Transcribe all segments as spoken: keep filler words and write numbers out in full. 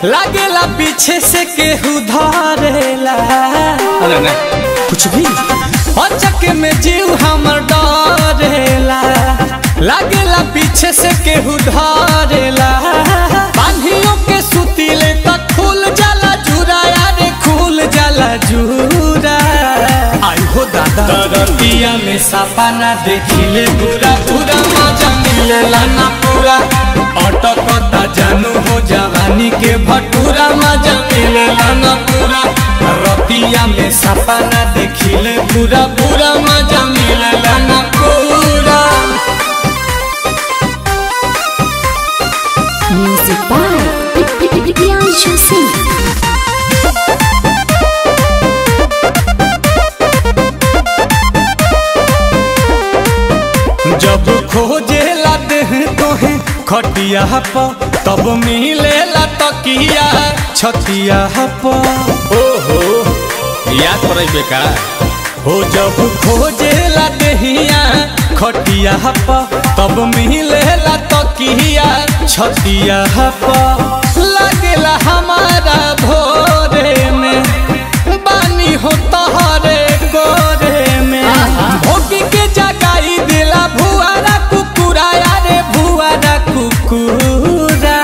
लागेला पीछे से केहू धरेला। अरे ना कुछ भी अचके में जीव हमर डरेला। लागेला पीछे से केहू धरेला। बांधियों के सुतीले तक खुल जाला जूरा, यारे खुल जाला जूरा। आई हो दादा दरतिया में सपना देखिले पूरा पूरा मजा मिलेला ना पूरा। अटकता जानू हो जवानी के भटूरा, मजा मिलेला ना पूरा। रतिया में सपना देखिले पूरा पूरा मजा मिलेला ना पूरा। Music by Priyanshu Singh। जब खोजे लाते हैं तोहे खटिया पर, तब मिले ला तकिया छतिया पर। ओहो याद पड़े बेका हो। जब खोजे ला देहिया खटिया पर, तब मिले ला तकिया छतिया पर। लगेला हमारा भोरे में बानी हो तहरे गोरे में। भोगी के जगाई दिला भुआरा कुकुरा, यारे भुआरा कुकुरा।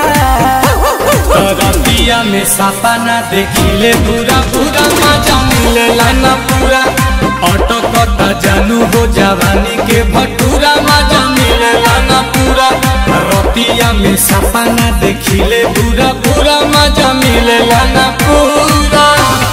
रतिया में सपना देखिले पूरा पूरा मजा मिलेला ना पूरा। अटकता जानू हो जवानी के भटूरा, मजा मिलेला ना पूरा। रतिया में सपना देखिले पूरा पूरा मजा मिलेला ना पूरा।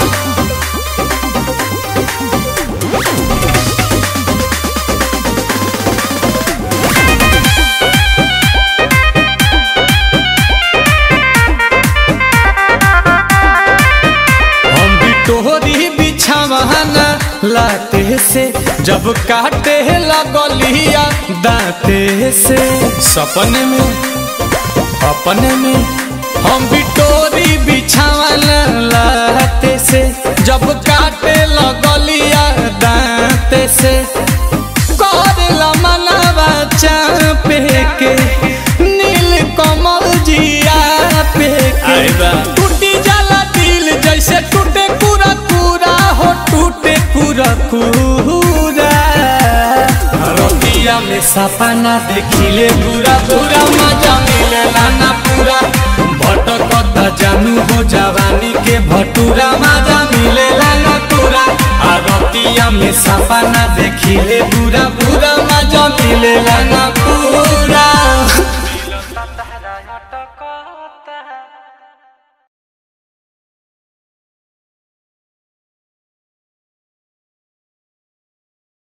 तोहरी बिछावाना लाते से जब काटे लगलिया दाते से। सपने में अपने में हम भी तोरी बिछावाना लाते से जब काटे लगलिया दाते से। करेला मनवा चापे के नील कमल जिया पे के। टूटी जाला दिल जैसे टूटे पूरा पूरा हो, टूटे पूरा पूरा। रतिया में सपना देखिले पूरा पूरा मजा मिलेला ना पूरा। भटकता जानू हो जवानी के भटूरा, मजा मिलेला ना पूरा। रतिया में सपना देखिले पूरा पूरा मजा मिलेला ना पूरा।